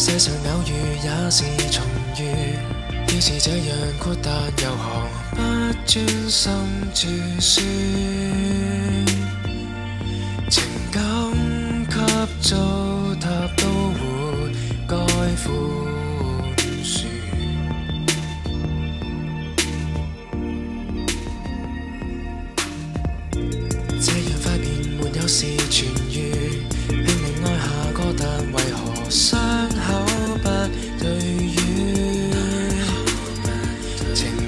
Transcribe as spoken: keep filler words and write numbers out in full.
世上偶遇也是重遇，要是這樣豁達，又何不專心著書？情感給糟蹋都會該寬恕。這樣塊面沒有事痊愈，拼命愛下個但為何傷口不對於？情